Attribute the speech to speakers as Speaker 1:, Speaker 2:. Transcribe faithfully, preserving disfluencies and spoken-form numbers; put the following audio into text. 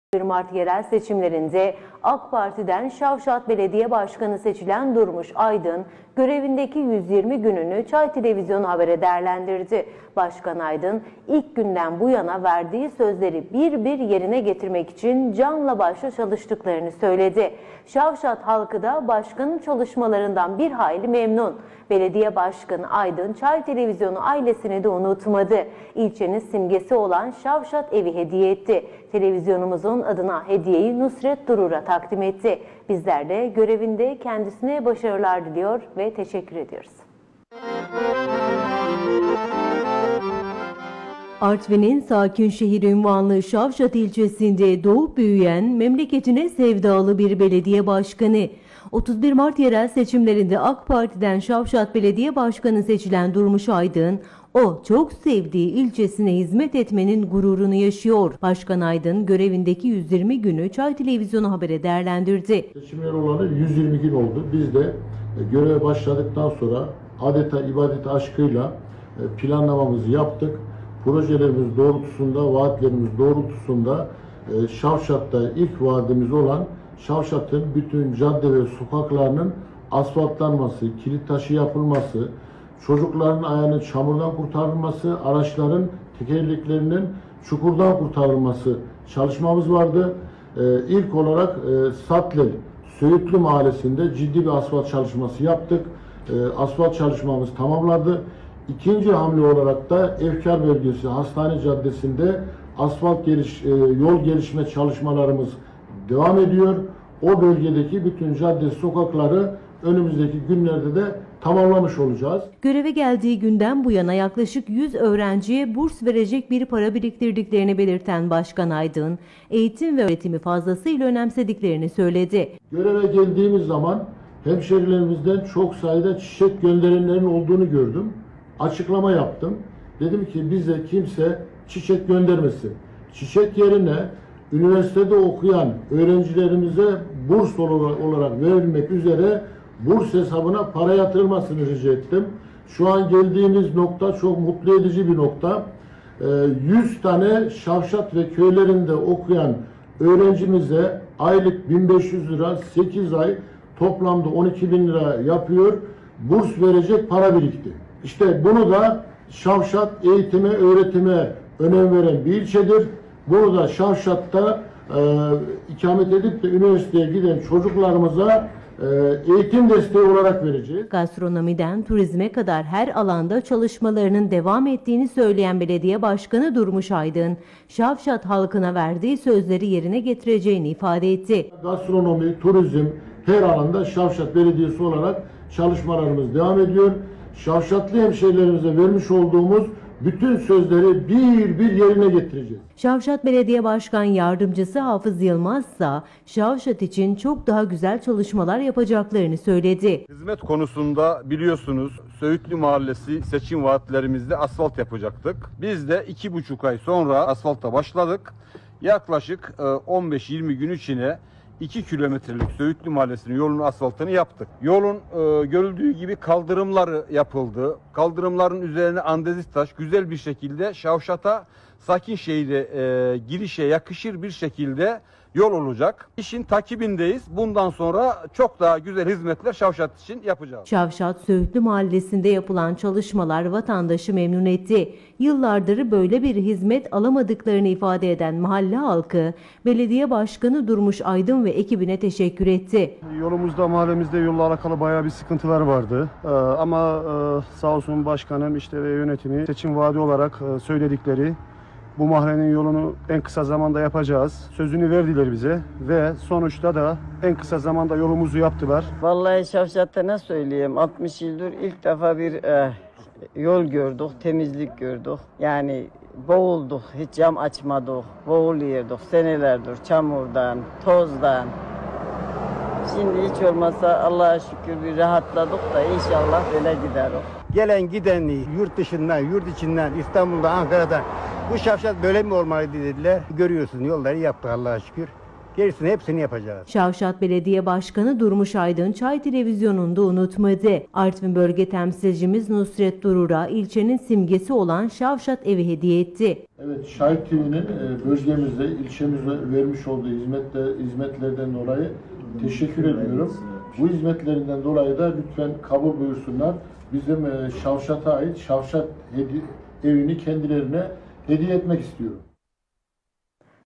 Speaker 1: bir Mart yerel seçimlerinde AK Parti'den Şavşat Belediye Başkanı seçilen Durmuş Aydın, görevindeki yüz yirmi gününü Çay Televizyonu Haber'e değerlendirdi. Başkan Aydın, ilk günden bu yana verdiği sözleri bir bir yerine getirmek için canla başla çalıştıklarını söyledi. Şavşat halkı da başkanın çalışmalarından bir hayli memnun. Belediye Başkanı Aydın, Çay Televizyonu ailesini de unutmadı. İlçenin simgesi olan Şavşat evi hediye etti. Televizyonumuzun adına hediyeyi Nusret Durur'a takdim etti. Bizler de görevinde kendisine başarılar diliyor ve teşekkür ediyoruz. Artvin'in sakin şehir unvanlı Şavşat ilçesinde doğup büyüyen, memleketine sevdalı bir belediye başkanı. otuz bir Mart yerel seçimlerinde AK Parti'den Şavşat Belediye Başkanı seçilen Durmuş Aydın, o çok sevdiği ilçesine hizmet etmenin gururunu yaşıyor. Başkan Aydın görevindeki yüz yirmi günü Çay Televizyonu Haber'e değerlendirdi.
Speaker 2: Seçimler olanı yüz yirmi gün oldu. Biz de göreve başladıktan sonra adeta ibadet aşkıyla planlamamızı yaptık. Projelerimiz doğrultusunda, vaatlerimiz doğrultusunda Şavşat'ta ilk vaadimiz olan Şavşat'ın bütün cadde ve sokaklarının asfaltlanması, kilit taşı yapılması, çocukların ayağının çamurdan kurtarılması, araçların tekerleklerinin çukurdan kurtarılması çalışmamız vardı. Ee, ilk olarak e, Satlel, Söğütlü Mahallesi'nde ciddi bir asfalt çalışması yaptık. E, asfalt çalışmamız tamamladı. İkinci hamle olarak da Efkar Bölgesi Hastane Caddesi'nde asfalt geliş, e, yol gelişme çalışmalarımız devam ediyor. O bölgedeki bütün cadde sokakları önümüzdeki günlerde de tamamlamış olacağız.
Speaker 1: Göreve geldiği günden bu yana yaklaşık yüz öğrenciye burs verecek bir para biriktirdiklerini belirten Başkan Aydın, eğitim ve öğretimi fazlasıyla önemsediklerini söyledi.
Speaker 2: Göreve geldiğimiz zaman hemşerilerimizden çok sayıda çiçek gönderenlerin olduğunu gördüm. Açıklama yaptım. Dedim ki bize kimse çiçek göndermesin. Çiçek yerine üniversitede okuyan öğrencilerimize burs olarak verilmek üzere burs hesabına para yatırılmasını rica ettim. Şu an geldiğimiz nokta çok mutlu edici bir nokta. yüz tane Şavşat ve köylerinde okuyan öğrencimize aylık bin beş yüz lira, sekiz ay toplamda on iki bin lira yapıyor. Burs verecek para birikti. İşte bunu da Şavşat eğitime, öğretime önem veren bir ilçedir. Bunu da Şavşat'ta e, ikamet edip de üniversiteye giden çocuklarımıza e, eğitim desteği olarak vereceğiz.
Speaker 1: Gastronomiden turizme kadar her alanda çalışmalarının devam ettiğini söyleyen Belediye Başkanı Durmuş Aydın, Şavşat halkına verdiği sözleri yerine getireceğini ifade etti.
Speaker 2: Gastronomi, turizm her alanda Şavşat Belediyesi olarak çalışmalarımız devam ediyor. Şavşatlı hemşehrilerimize vermiş olduğumuz bütün sözleri bir bir yerine getireceğiz.
Speaker 1: Şavşat Belediye Başkan Yardımcısı Hafız Yılmaz ise Şavşat için çok daha güzel çalışmalar yapacaklarını söyledi.
Speaker 3: Hizmet konusunda biliyorsunuz Söğütlü Mahallesi seçim vaatlerimizde asfalt yapacaktık. Biz de iki buçuk ay sonra asfalta başladık. Yaklaşık on beş yirmi gün içine iki kilometrelik Söğütlü Mahallesi'nin yolunun asfaltını yaptık. Yolun e, görüldüğü gibi kaldırımları yapıldı. Kaldırımların üzerine andezit taş güzel bir şekilde Şavşat'a, sakin şehire e, girişe yakışır bir şekilde yol olacak. İşin takibindeyiz. Bundan sonra çok daha güzel hizmetler Şavşat için yapacağız.
Speaker 1: Şavşat Söğütlü Mahallesi'nde yapılan çalışmalar vatandaşı memnun etti. Yıllardır böyle bir hizmet alamadıklarını ifade eden mahalle halkı, Belediye Başkanı Durmuş Aydın ve ekibine teşekkür etti.
Speaker 4: Yolumuzda, mahallemizde yolla alakalı bayağı bir sıkıntılar vardı. Ee, ama e, sağ olsun başkanım işte ve yönetimi seçim vaadi olarak e, söyledikleri bu mahallenin yolunu en kısa zamanda yapacağız. Sözünü verdiler bize ve sonuçta da en kısa zamanda yolumuzu yaptılar.
Speaker 5: Vallahi Şavşat'ta ne söyleyeyim, altmış yıldır ilk defa bir e, yol gördük, temizlik gördük. Yani boğulduk, hiç cam açmadık, boğuluyorduk senelerdir çamurdan, tozdan. Şimdi hiç olmazsa Allah'a şükür bir rahatladık da inşallah böyle gideriz.
Speaker 6: Gelen gidenli yurt dışından, yurt içinden, İstanbul'da, Ankara'da bu Şavşat böyle mi olmalıydı dediler. Görüyorsun yolları yaptık Allah'a şükür. Gerisini hepsini yapacağız.
Speaker 1: Şavşat Belediye Başkanı Durmuş Aydın Çay Televizyonu'nda unutmadı. Artvin Bölge Temsilcimiz Nusret Durur'a ilçenin simgesi olan Şavşat evi hediye etti.
Speaker 2: Evet, Şahit T V'nin bölgemizde, ilçemizde vermiş olduğu hizmette, hizmetlerden dolayı teşekkür ediyorum. Bu hizmetlerinden dolayı da lütfen kabul buyursunlar. Bizim Şavşat'a ait Şavşat evini kendilerine hediye etmek istiyorum.